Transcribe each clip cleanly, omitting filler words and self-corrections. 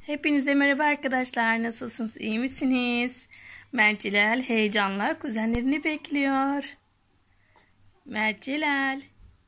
Hepinize merhaba arkadaşlar. Nasılsınız? İyi misiniz? Mertcelal heyecanla kuzenlerini bekliyor. Mertcelal.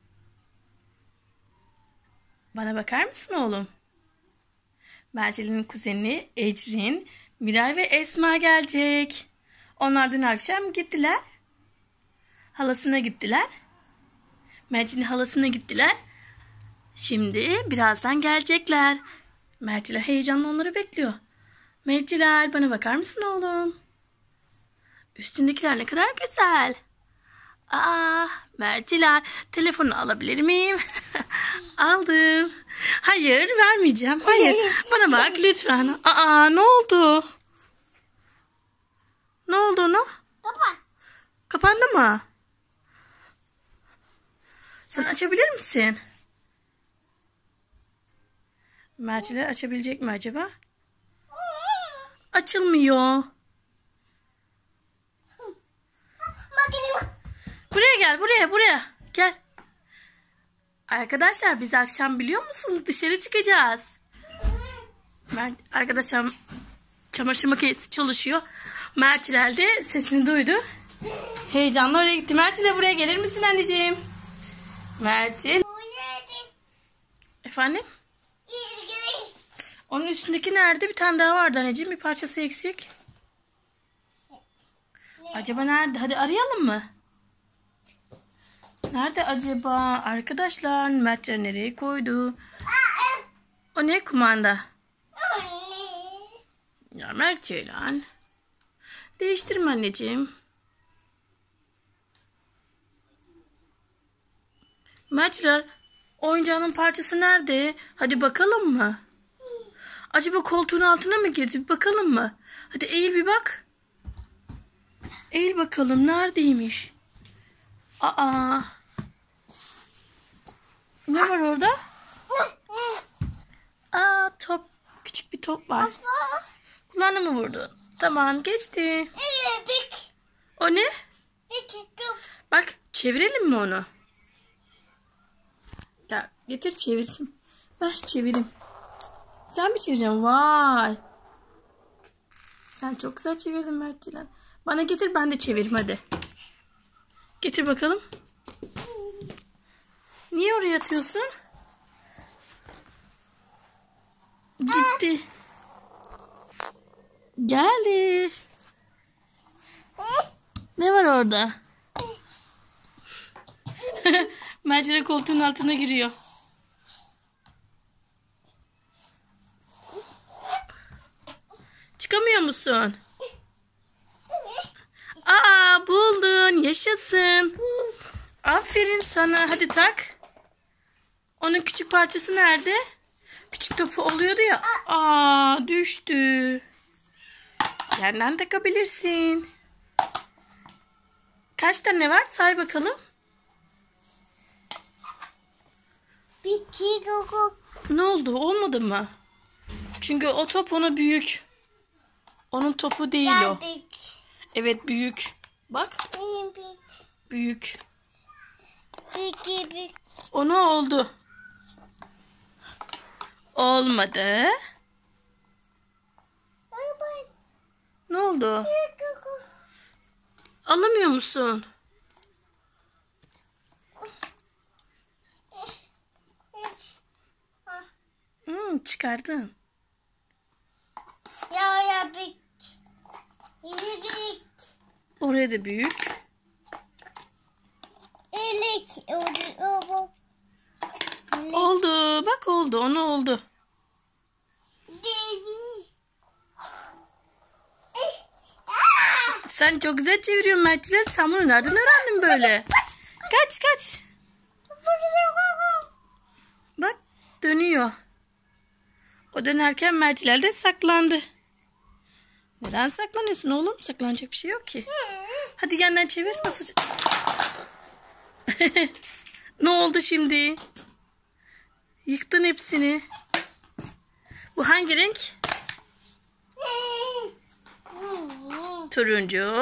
Bana bakar mısın oğlum? Mertcelal'in kuzeni Ecrin, Miray ve Esma gelecek. Onlar dün akşam gittiler. Halasına gittiler. Mert'in halasına gittiler. Şimdi birazdan gelecekler. Mertcelal heyecanla onları bekliyor. Mertcelal, bana bakar mısın oğlum? Üstündekiler ne kadar güzel. Mertcelal, telefonu alabilir miyim? Aldım. Hayır, vermeyeceğim. Hayır, bana bak lütfen. Ne oldu? Ne oldu ona? Kapandı mı? Sen açabilir misin? Mertcelal açabilecek mi acaba? Açılmıyor. Buraya gel, buraya. Gel. Arkadaşlar biz akşam biliyor musunuz dışarı çıkacağız. Arkadaşlar çamaşır makinesi çalışıyor. Mertcelal de sesini duydu. Heyecanla oraya gitti. Mertcelal, buraya gelir misin anneciğim? Mertcelal. Efendim? Onun üstündeki nerede? Bir tane daha vardı anneciğim. Bir parçası eksik. Acaba nerede? Hadi arayalım mı? Nerede acaba? Arkadaşlar Mertcelal nereye koydu? O ne kumanda? Ya Mertcelal. Değiştirme anneciğim. Mertcelal, oyuncağının parçası nerede? Hadi bakalım mı? Acaba koltuğun altına mı girdi? Bir bakalım mı? Hadi eğil bir bak. Eğil bakalım neredeymiş? Ne var orada? Top. Küçük bir top var. Kulağına mı vurdu? Tamam, geçti. O ne? Bak, çevirelim mi onu? Ya getir çevirsin. Ver çevireyim. Sen mi çevireceksin? Vay. Sen çok güzel çevirdin Mertcelal. Bana getir, ben de çevireyim hadi. Getir bakalım. Niye oraya atıyorsun? Gitti. Geldi. Ne var orada? Mertcelal koltuğun altına giriyor. Çıkamıyor musun? Buldun. Yaşasın. Aferin sana. Hadi tak. Onun küçük parçası nerede? Küçük topu oluyordu ya. Düştü. Yerden takabilirsin. Kaç tane var? Say bakalım. Ne oldu? Olmadı mı? Çünkü o top ona büyük. Onun topu değil o. Evet, büyük. Bak. Büyük. O ne oldu? Olmadı. Ne oldu? Alamıyor musun? Çıkardın. Oraya da büyük. Oldu. Bak oldu. Onu oldu. Sen çok güzel çeviriyorsun Mertcelal. Sen bunu nereden öğrendin böyle? Kaç. Bak dönüyor. O dönerken Mertcelal de saklandı. Neden saklanıyorsun oğlum? Saklanacak bir şey yok ki. Hadi yandan çevir. Nasıl? Ne oldu şimdi? Yıktın hepsini. Bu hangi renk? Turuncu.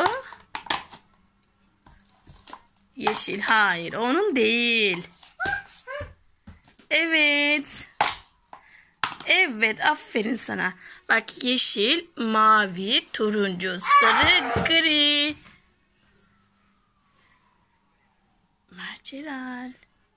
Yeşil. Hayır, onun değil. Evet. Evet. Evet, aferin sana. Bak, yeşil, mavi, turuncu, sarı, gri. Mertcelal.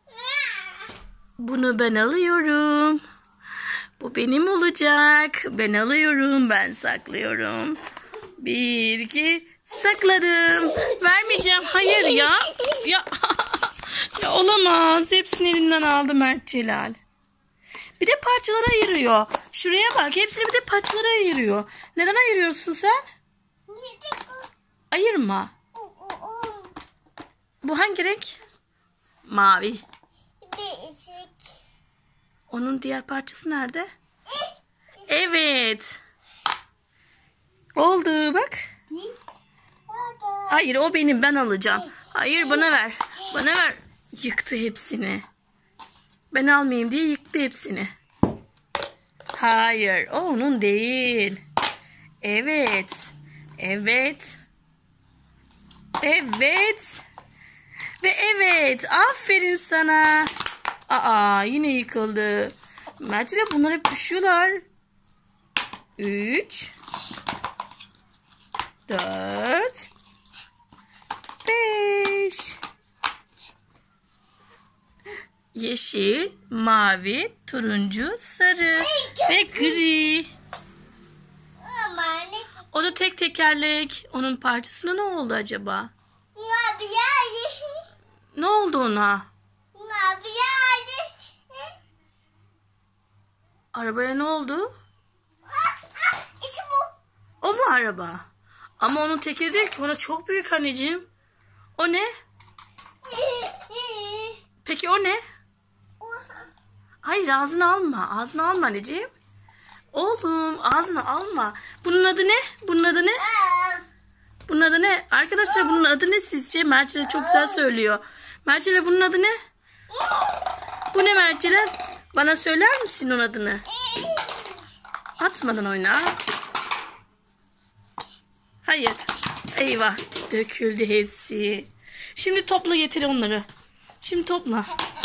Bunu ben alıyorum. Bu benim olacak. Ben alıyorum. Ben saklıyorum. 1, 2, sakladım. Vermeyeceğim. Hayır ya. Ya, ya olamaz. Hepsini elimden aldı Mertcelal. Bir de parçalara ayırıyor. Şuraya bak. Hepsini bir de parçalara ayırıyor. Neden ayırıyorsun sen? Ayırma. Bu hangi renk? Mavi. Onun diğer parçası nerede? Evet. Oldu bak. Hayır, o benim, ben alacağım. Hayır, bana ver. Bana ver. Yıktı hepsini. Ben almayayım diye yıktı hepsini. Hayır, o onun değil. Evet. Evet. Evet. Ve evet. Aferin sana. Aa, yine yıkıldı. Mert'le bunlar hep düşüyorlar. 3 4 5 Yeşil, mavi, turuncu, sarı ve gri. O da tek tekerlek. Onun parçasına ne oldu acaba? Ne oldu ona? Arabaya ne oldu? İşte bu. O mu araba? Ama onun tekeri değil ki. Ona çok büyük anneciğim. O ne? Peki o ne? Hayır, ağzını alma. Ağzını alma anneciğim. Oğlum, ağzını alma. Bunun adı ne? Bunun adı ne? Bunun adı ne? Arkadaşlar, bunun adı ne sizce? Mertçe çok güzel söylüyor. Mertçe, bunun adı ne? Bu ne Mertçe? Bana söyler misin onun adını? Atmadan oyna. Hayır. Eyvah. Döküldü hepsi. Şimdi topla, getir onları. Şimdi topla.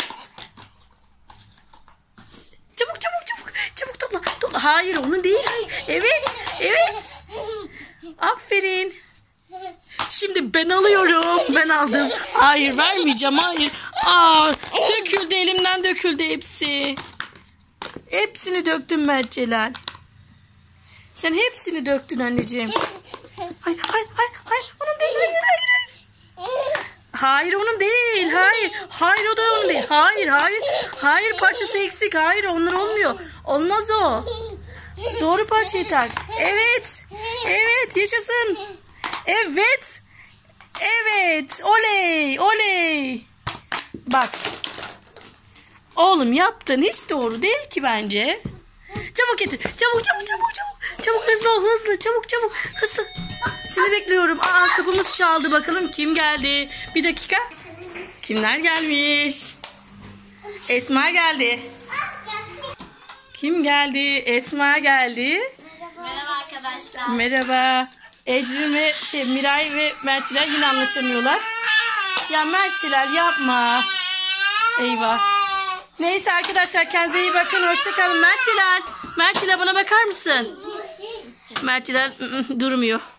Çabuk çabuk çabuk. Çabuk topla. Topla. Hayır, onun değil. Evet. Evet. Aferin. Şimdi ben alıyorum. Ben aldım. Hayır, vermeyeceğim. Hayır. Aa, döküldü, elimden döküldü hepsi. Hepsini döktüm Mertcelal. Sen hepsini döktün anneciğim. Hayır, hayır, hayır, hayır. Onun değil. Hayır, hayır, hayır. Hayır, onun değil. Hayır. Hayır, o da onun değil. Hayır, hayır. Hayır, parçası eksik. Hayır, onlar olmuyor. Olmaz o. Doğru parçayı tak. Evet. Evet, yaşasın. Evet. Evet. Oley. Oley. Bak. Oğlum, yaptın hiç doğru değil ki bence. Çabuk getir. Çabuk çabuk çabuk çabuk. Çabuk, hızlı ol, hızlı. Çabuk çabuk. Hızlı. Seni bekliyorum. Aa, kapımız çaldı. Bakalım kim geldi. Bir dakika. Kimler gelmiş? Esma geldi. Kim geldi? Esma geldi. Merhaba arkadaşlar. Merhaba. Ecrin ve Miray ve Mertçiler yine anlaşamıyorlar. Ya Mertçiler, yapma. Eyvah. Neyse arkadaşlar, kendinize iyi bakın. Hoşçakalın. Mertçiler. Mertçiler, bana bakar mısın? Mertçiler durmuyor.